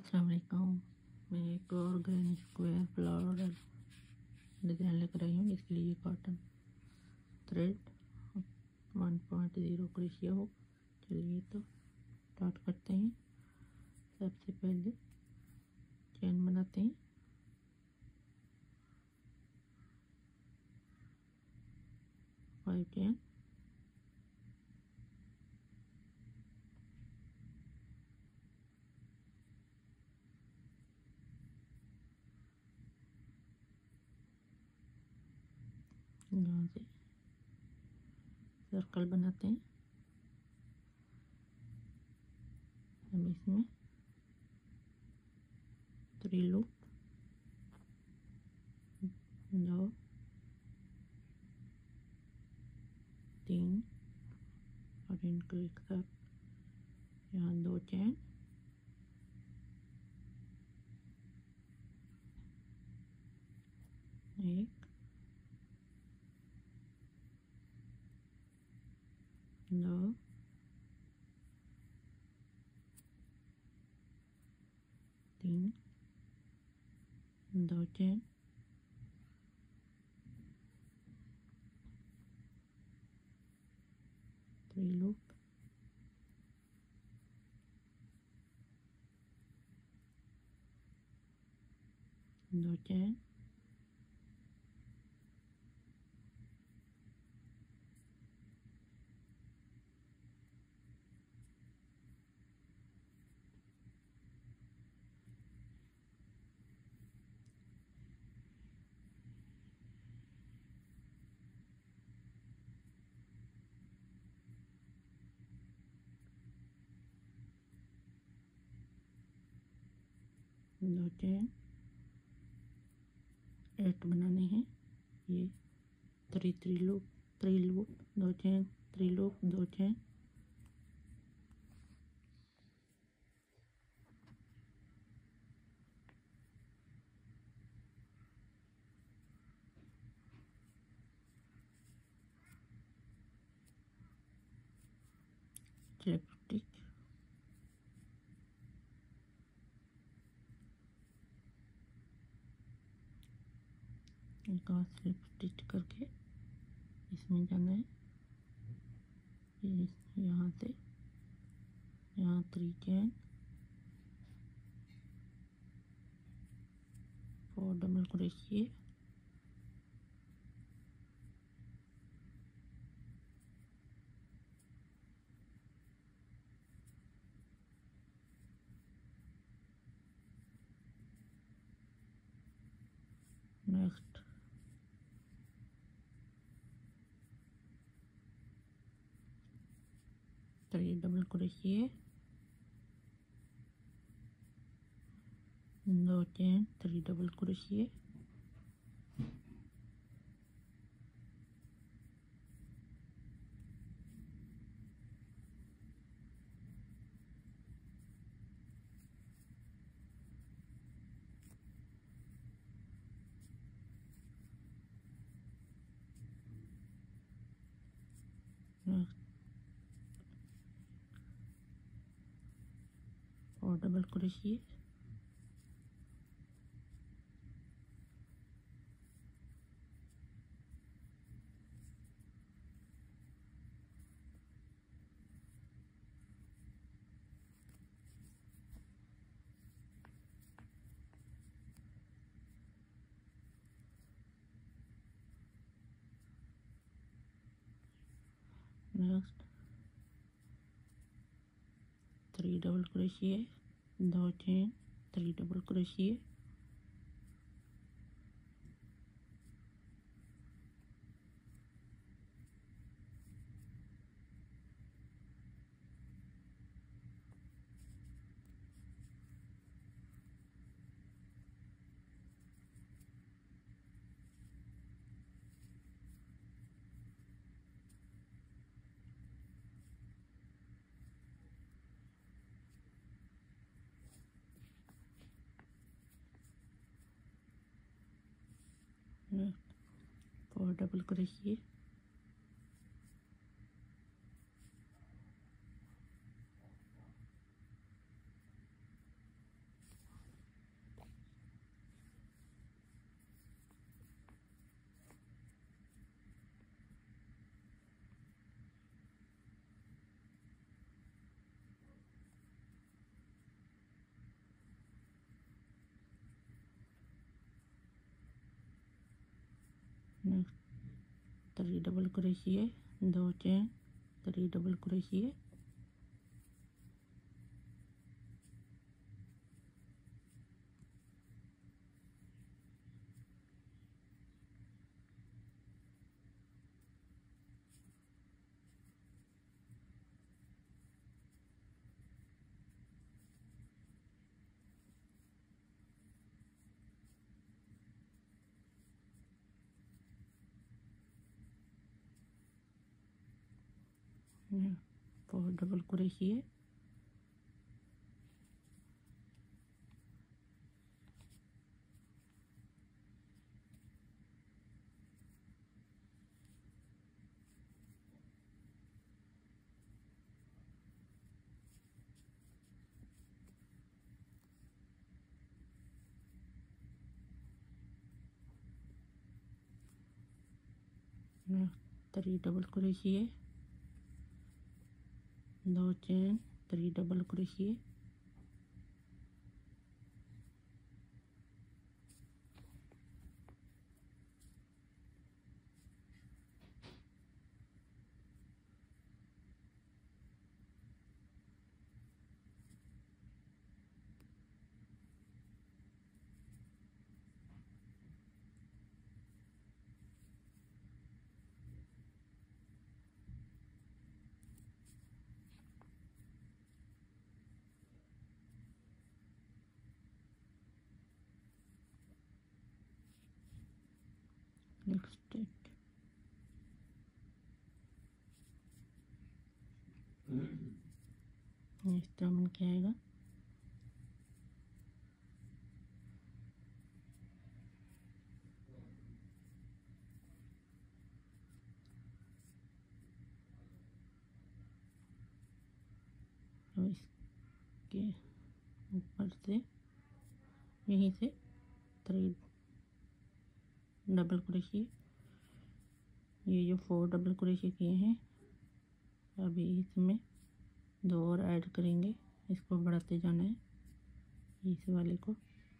अस्सलामुअलैकुम। मैं एक और ग्रैनी स्क्वायर फ्लोरल डिज़ाइन लेकर आई हूँ, जिसके लिए कॉटन थ्रेड 1.0 क्रोशिया हो। चलिए तो स्टार्ट करते हैं। सबसे पहले चेन बनाते हैं। फाइव चेन, यहाँ से सर्कल बनाते हैं। हम इसमें 3 लूप, 2 3 और इनको एक साथ यहाँ 2 चेन, एक 2 3 2 चेन, 3 लूप, दो चेन, दो चेन, 8 बनाने हैं। ये 3 loop, 3 loop, 2 chain, 3 loop, 2 chain, slip stitch, एक और स्लिप स्टिच करके इसमें जाना है। यहाँ से यहाँ 3 chain, 4 double crochet, next 3 double crochet, 2 chain, 3 double crochet, next 4 double crochet, next 3 double crochet, 2 chain, 3 double crochet, next 4 double crochet, 3 double crochet, 2 chain, 3 double crochet, four double crochet, three double crochet, 2 chain, 3 double crochet, next इस तरह क्या आएगा, इसके ऊपर से यहीं से 3 double crochet, ये जो 4 डबल क्रोशिए किए हैं अभी इसमें 2 और ऐड करेंगे, इसको बढ़ाते जाना है इस वाले को,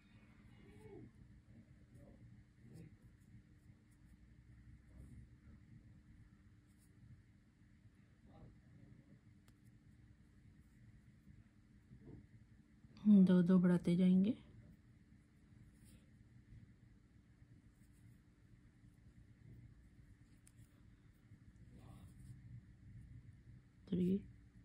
दो दो बढ़ाते जाएंगे, थ्री,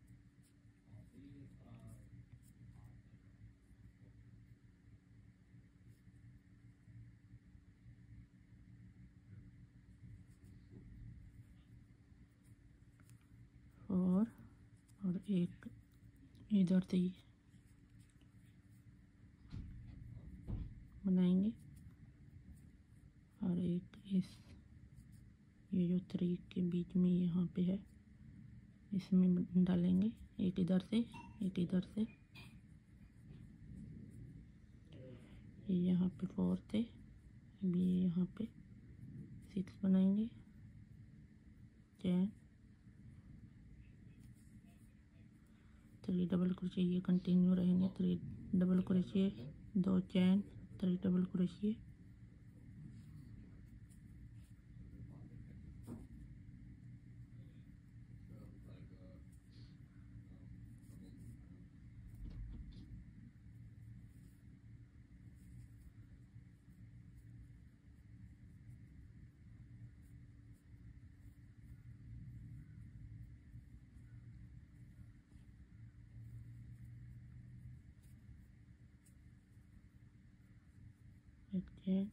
फोर, और एक इधर से ही बनाएंगे, और एक इस ये जो 3 के बीच में यहाँ पे है इसमें डालेंगे, एक इधर से एक इधर से, ये यहाँ पे 4 थे, अभी यहाँ पे 6 बनाएंगे, चेन, 3 डबल क्रोशिए, ये कंटिन्यू रहेंगे, 3 double crochet, 2 chain, 3 double crochet, एक चेन,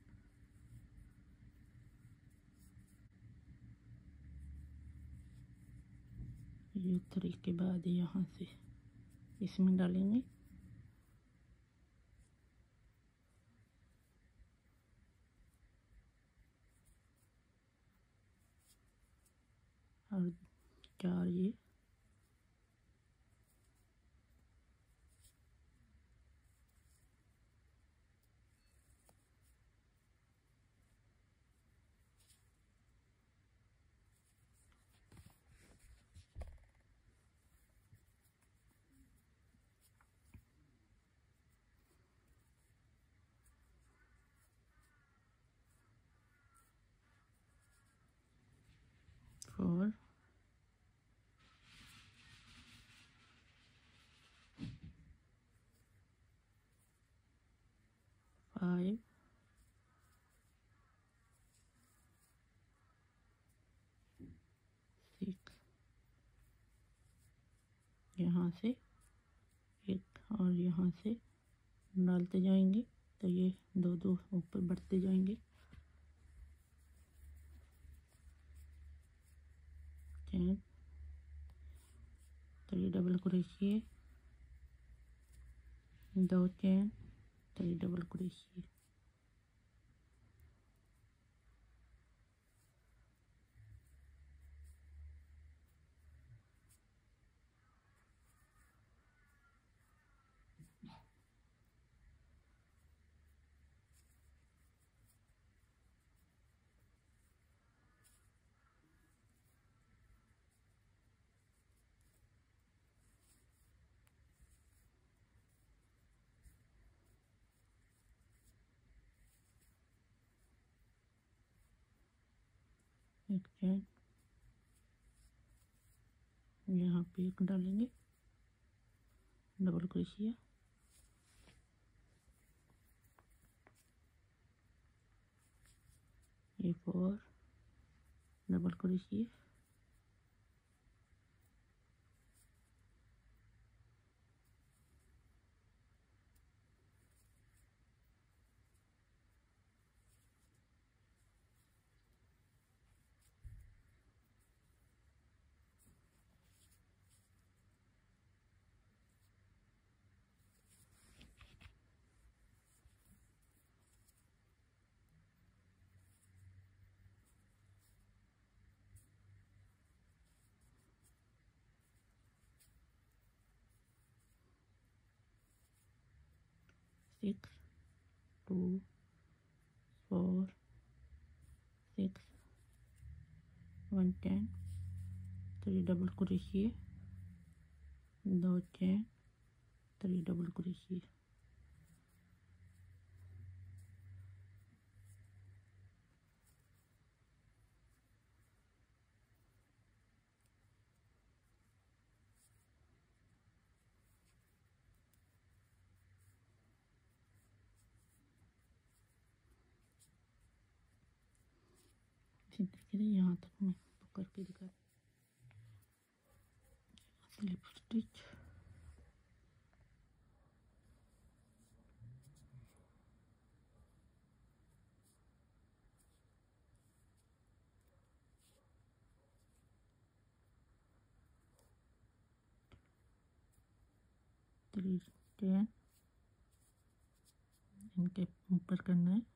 ये 3 के बाद यहाँ से इसमें डालेंगे, और 4 ये 5 6 यहाँ से एक और यहाँ से डालते जाएंगे तो ये दो दो ऊपर बढ़ते जाएंगे। 10 3 double crochet, 2 chain, 3 double crochet. एक चेन यहाँ पे एक डालेंगे, डबल क्रोशिया, ये 4 double crochet, six 2 4 6 1 10 3 double crochet, 2 chain, 3 double crochet. इसी तरीके से यहाँ तक मैं करके दिखा स्लिप स्टिच, थ्री चेन, इनके ऊपर करना है,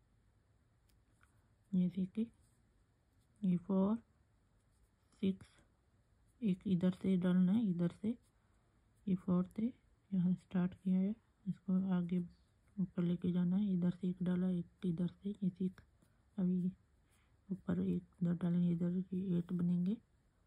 ये देखिए, ये 4 6 एक इधर से डालना है, इधर से ये 4 थे, यहाँ स्टार्ट किया है, इसको आगे ऊपर लेके जाना है, इधर से एक डाला, एक इधर से, ये 6 अभी ऊपर एक इधर डालेंगे, इधर ये 8 बनेंगे।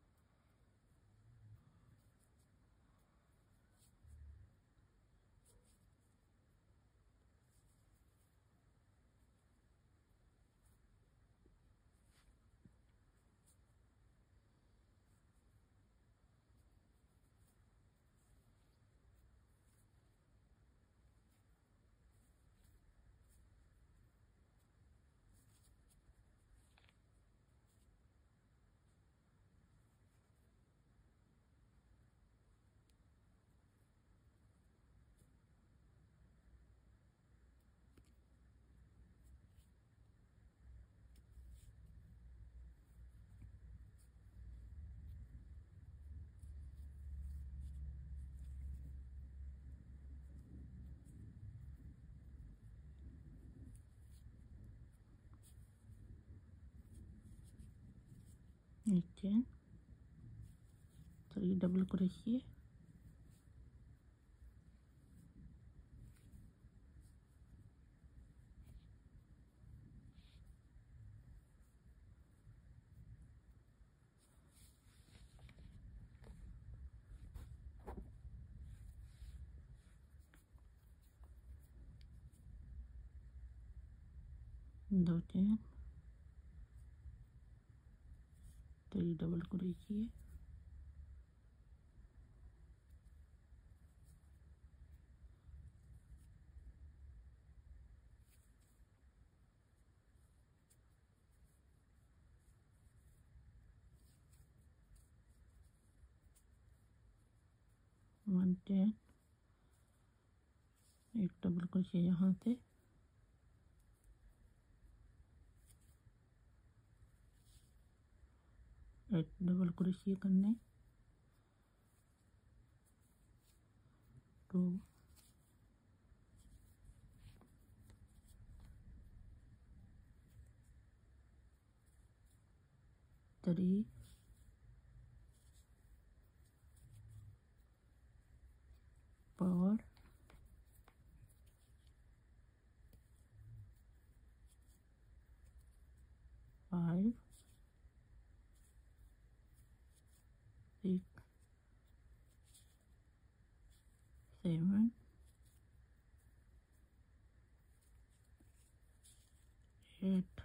एक चेन, 3 डबल क्रोशिए, दो चेन, 3 डबल क्रोशिए, 1 चेन, एक डबल क्रोशिया यहाँ से, एक डबल क्रोशिया करने, 2 3 4 5 6 7 8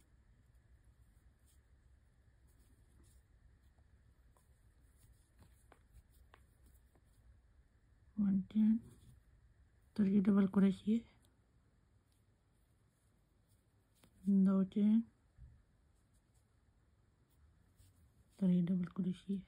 1 chain, 3 double crochet, 2 chain, 3 double crochet,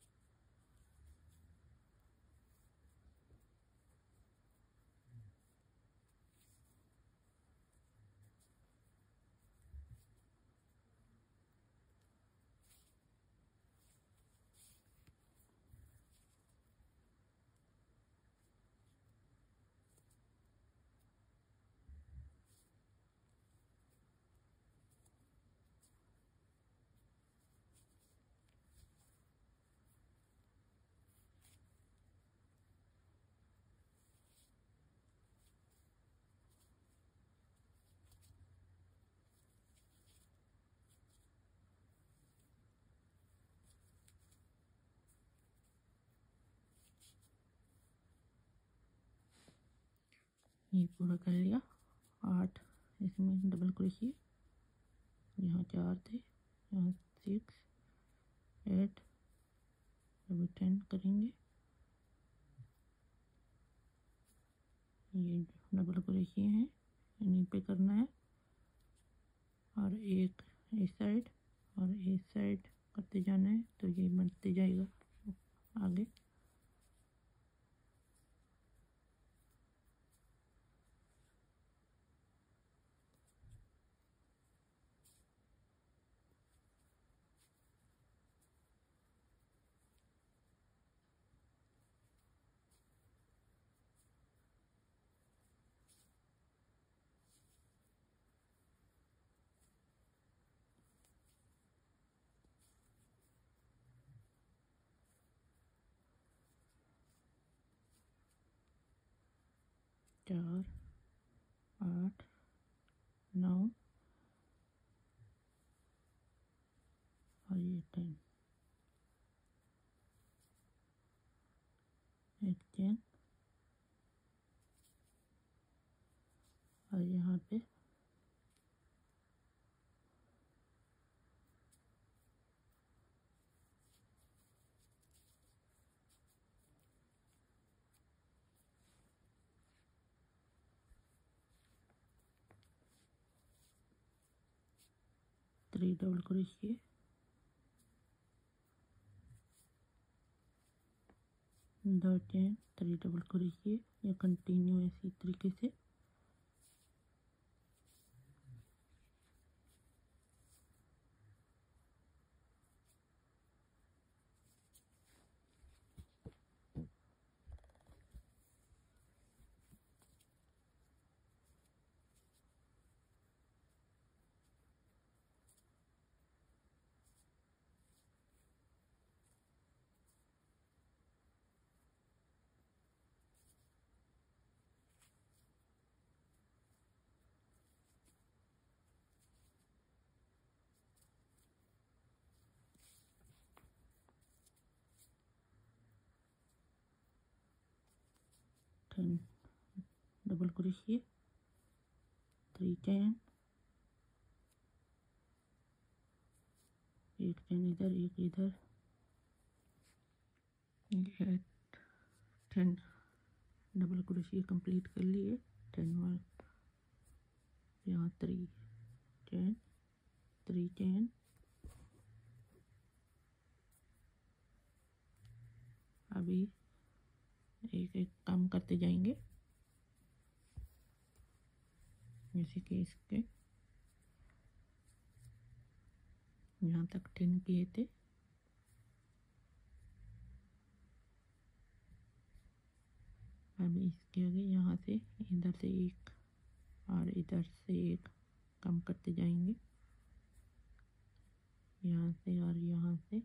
ये पूरा कर लिया। 8 इसमें डबल क्रोशिया, यहाँ 4 थे, यहाँ 6 8, अभी 10 करेंगे। ये डबल क्रोशिया है, इन्हीं पे करना है, और एक इस साइड और इस साइड करते जाना है, तो ये बढ़ते जाएगा आगे। चार, 8, 9 और ये 10, एक चेन, और यहाँ पे 3 double crochet, 2 chain, 3 double crochet, या कंटिन्यू ऐसी तरीके से। डबल क्रोशिया, 3 चेन, एक चेन इधर, एक इधर, ये 10 डबल क्रोशिया कंप्लीट कर लिए। 10 वाला यहाँ 3 चेन, 3 चेन, अभी एक एक कम करते जाएंगे, जैसे कि इसके यहाँ तक 10 किए थे। अब इसके आगे यहाँ से इधर से एक और इधर से एक कम करते जाएंगे, यहाँ से और यहाँ से।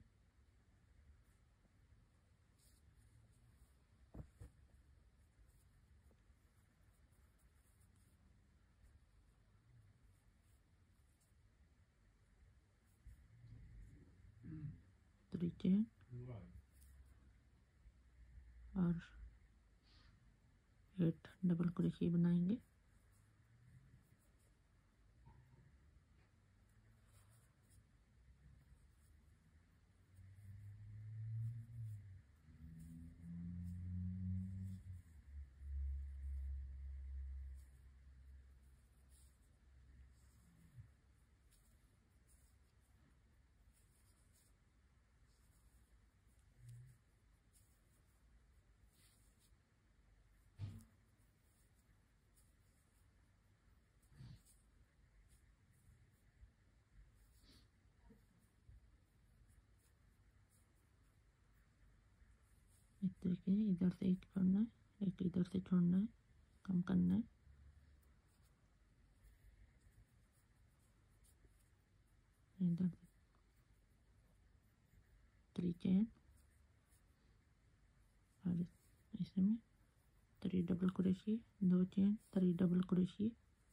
थ्री चेन और 8 डबल क्रोशिया बनाएंगे। इस तरीके से इधर से एक छोड़ना है, एक इधर से छोड़ना है, कम करना है। इधर से 3 चेन और इसमें 3 double crochet, 2 chain, 3 double crochet.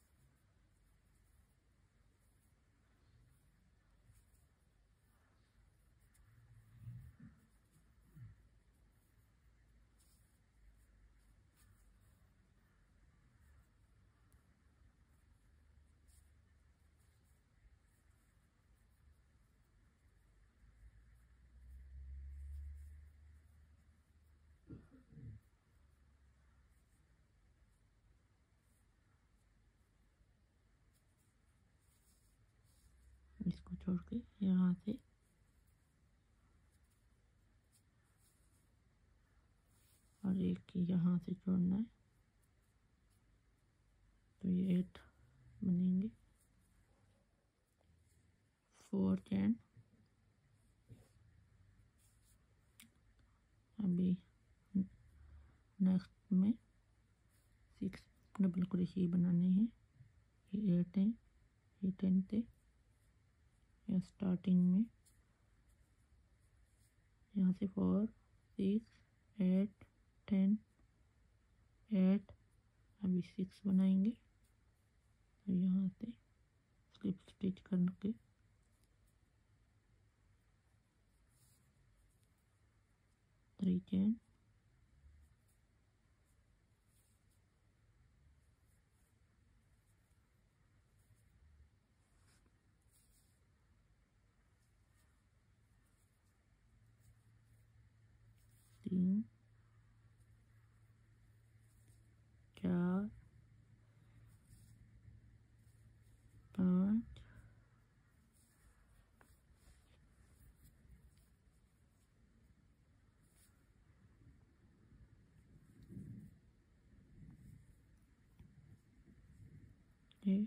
इसको छोड़ के यहाँ से और एक यहाँ से छोड़ना है, तो ये 8 बनेंगे। 4 चैन। अभी नेक्स्ट में 6 डबल क्रोशिया बनाने हैं। ये 8 है, ये 10 थे। या स्टार्टिंग में यहाँ से 4 6 8 10 8, अभी 6 बनाएंगे। तो यहाँ से स्लिप स्टिच करके 3 चेन, तीन 4 5 6।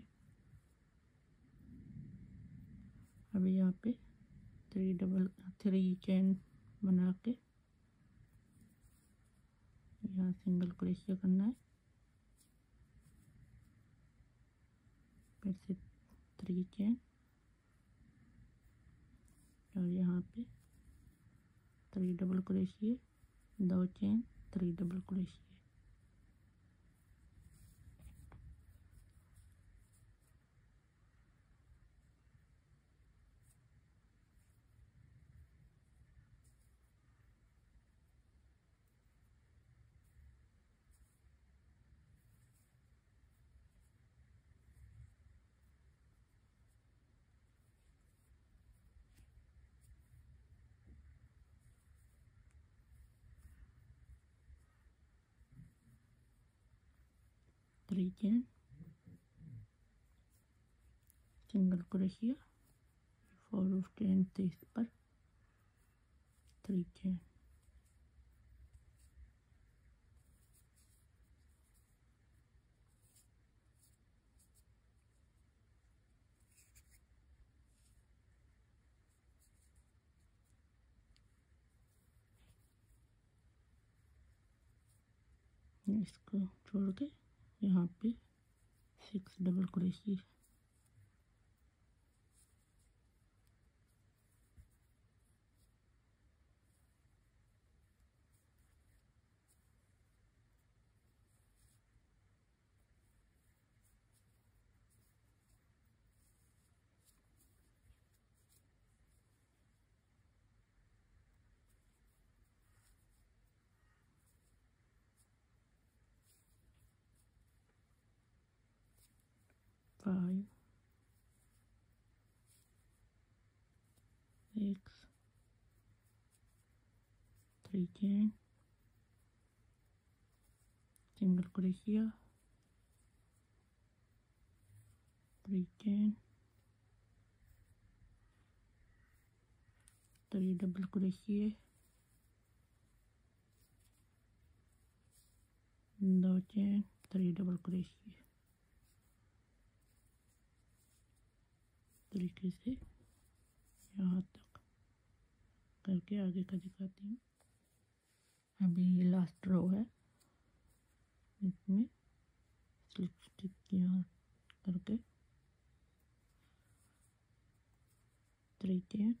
अभी यहाँ पे 3 चेन बना के यहाँ सिंगल क्रोशिया करना है, फिर से 3 चेन और यहाँ पे 3 double crochet, 2 chain, 3 double crochet. Three chain, single crochet, 4 of 10 थे इस पर, 3 चेन। इसको छोड़ के यहाँ पे 6 double crochet, five 6 3 chain, single crochet, 3 chain, 3 double crochet, 2 chain, 3 double crochet. तरीके से यहाँ तक करके आगे का दिखाती हूँ। अभी ये लास्ट रो है, इसमें स्लिप स्टिच यहाँ करके 3 चेन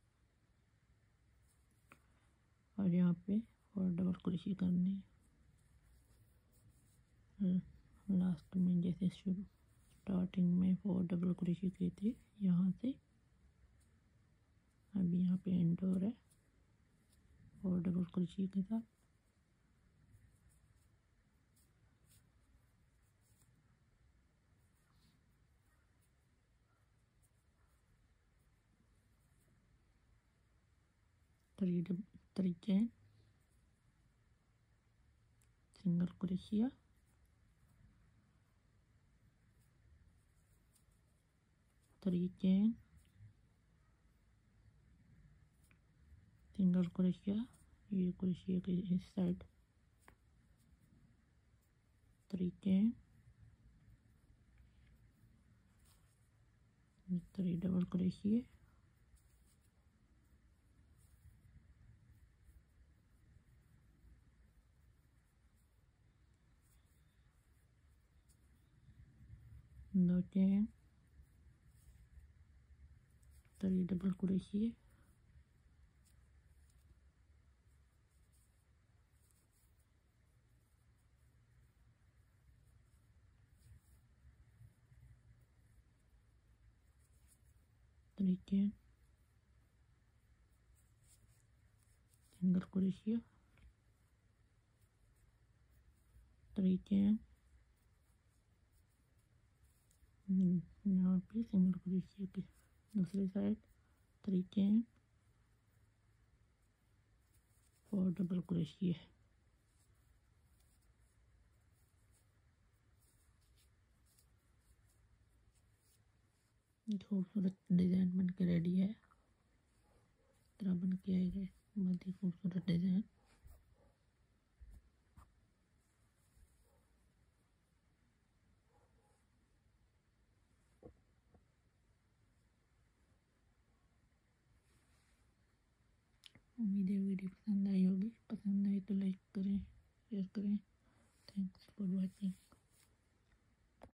और यहाँ पे 4 डबल क्रोशिया करनी है। लास्ट में जैसे शुरू स्टार्टिंग में 4 डबल क्रोशिया की थी, यहाँ से अभी यहाँ पे एंड हो रहा है 4 डबल क्रोशिया के साथ। Three chain, single crochet, 3 chain, single crochet, ये क्रोशिया के इस साइड 3 चेन, 3 डबल क्रोशिया, दो chain, 3 double crochet, three chain, single crochet, 3 chain, यहाँ पे सिंगल क्रोशिया की दूसरी साइड 3 चेन, 4 डबल क्रोशिया। खूबसूरत डिज़ाइन बन के रेडी है। तरह बन के आएगा, बहुत ही खूबसूरत डिज़ाइन। उम्मीद है वीडियो पसंद आई होगी। पसंद आई तो लाइक करें, शेयर करें। Thanks for watching.